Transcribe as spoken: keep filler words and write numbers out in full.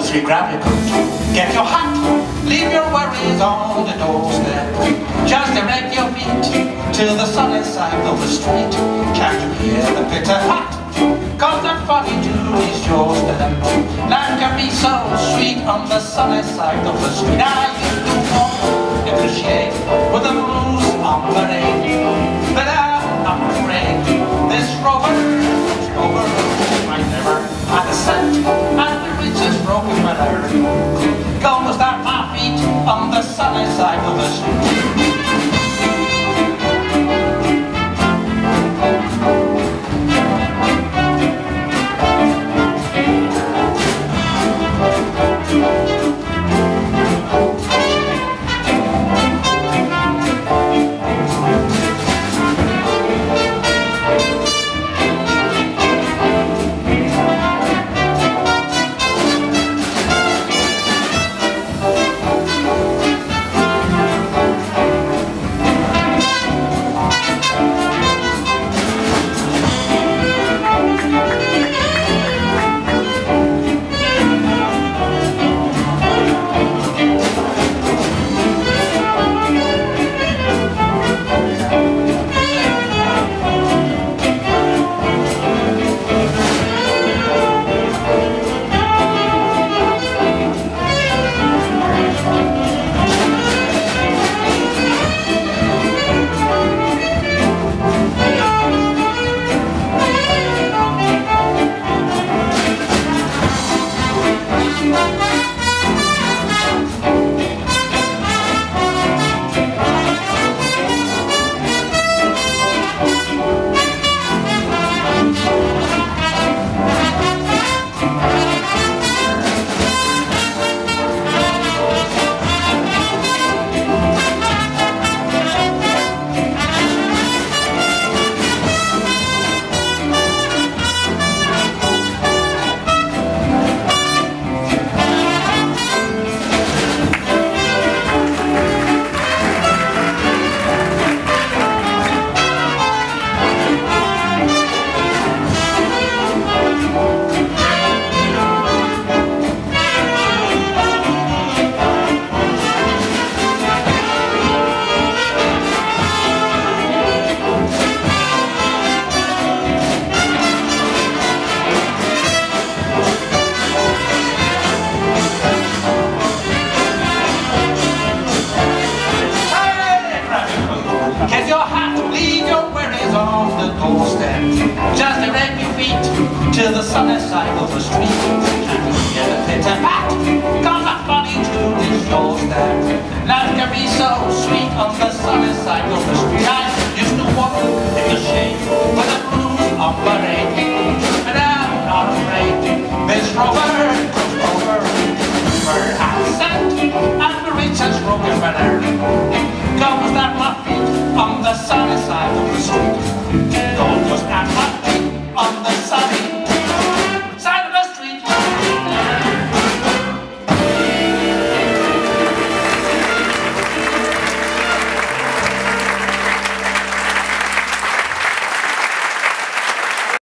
three, grab your coat, get your hat, leave your worries on the doorstep. Just direct your feet to the sunny side of the street. Can't you hear the pitter-pat? Cause that forty-two is your step. Life can be so sweet on the sunny side of the street. I used to walk in the shade with the blues on parade, but I'm not afraid. This rover, this rover, I never had a cent, and the riches broken my heart. Gonna start my feet on the sunny side of the street. Get your hat, leave your worries on the doorstep. Just direct your feet to the sunny side of the street. Can't you hear the pitter-pat? Cause that forty-two is your step. Life can be so sweet on the sunny side of the street. I used to walk in the shade with the blues on parade.